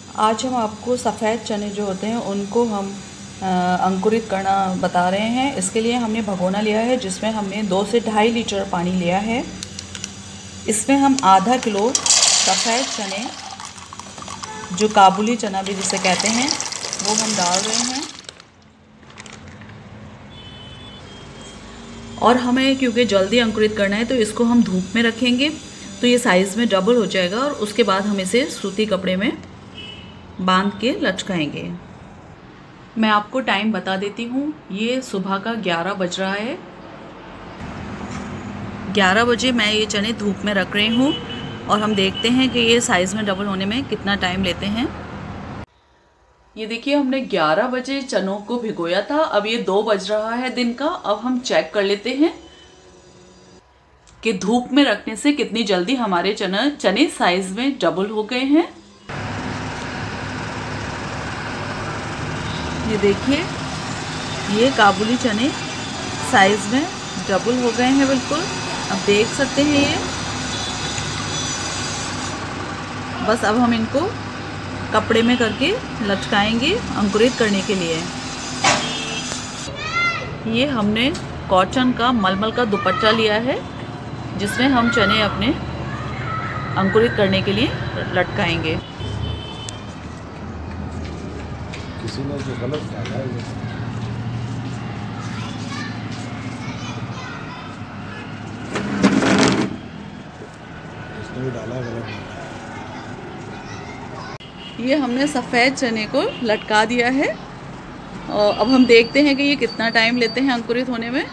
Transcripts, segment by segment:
आज हम आपको सफ़ेद चने जो होते हैं उनको हम अंकुरित करना बता रहे हैं। इसके लिए हमने भगोना लिया है जिसमें हमने 2 से 2.5 लीटर पानी लिया है। इसमें हम आधा किलो सफ़ेद चने, जो काबुली चना भी जिसे कहते हैं, वो हम डाल रहे हैं। और हमें क्योंकि जल्दी अंकुरित करना है तो इसको हम धूप में रखेंगे तो ये साइज़ में डबल हो जाएगा और उसके बाद हम इसे सूती कपड़े में बांध के लटकाएंगे। मैं आपको टाइम बता देती हूँ। ये सुबह का 11 बज रहा है। 11 बजे मैं ये चने धूप में रख रही हूँ और हम देखते हैं कि ये साइज़ में डबल होने में कितना टाइम लेते हैं। ये देखिए, हमने 11 बजे चनों को भिगोया था। अब ये 2 बज रहा है दिन का। अब हम चेक कर लेते हैं कि धूप में रखने से कितनी जल्दी हमारे चने साइज़ में डबल हो गए हैं। ये देखिए, ये काबुली चने साइज़ में डबल हो गए हैं बिल्कुल। अब देख सकते हैं ये। बस अब हम इनको कपड़े में करके लटकाएंगे अंकुरित करने के लिए। ये हमने कॉटन का मलमल का दुपट्टा लिया है जिसमें हम चने अपने अंकुरित करने के लिए लटकाएंगे। किसी ने जो गलत डाला है इसने भी डाला गलत। ये हमने सफ़ेद चने को लटका दिया है और अब हम देखते हैं कि ये कितना टाइम लेते हैं अंकुरित होने में।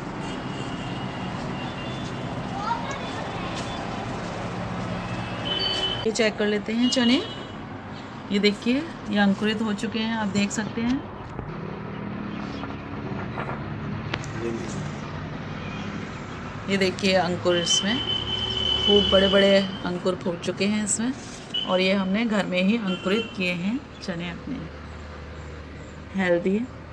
ये चेक कर लेते हैं चने। ये देखिए, ये अंकुरित हो चुके हैं, आप देख सकते हैं। ये देखिए अंकुर, इसमें खूब बड़े बड़े अंकुर फूट चुके हैं इसमें। और ये हमने घर में ही अंकुरित किए हैं चने अपने, हेल्दी।